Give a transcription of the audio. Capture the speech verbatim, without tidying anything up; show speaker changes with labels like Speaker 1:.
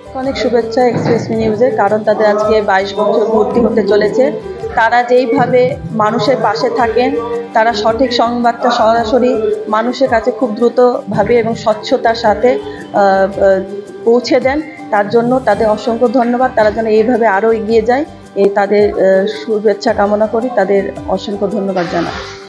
Speaker 1: অনেক শুভেচ্ছা এক্সপ্রেস নিউজের, কারণ তাদের আজকে বাইশ বছর পূর্তি হতে চলেছে। তারা যেইভাবে মানুষের পাশে থাকেন, তারা সঠিক সংবাদটা সরাসরি মানুষের কাছে খুব দ্রুতভাবে এবং স্বচ্ছতার সাথে পৌঁছে দেন। তার জন্য তাদের অসংখ্য ধন্যবাদ। তারা যেন এইভাবে আরও এগিয়ে যায়, এই তাদের শুভেচ্ছা কামনা করি, তাদের অসংখ্য ধন্যবাদ জানাই।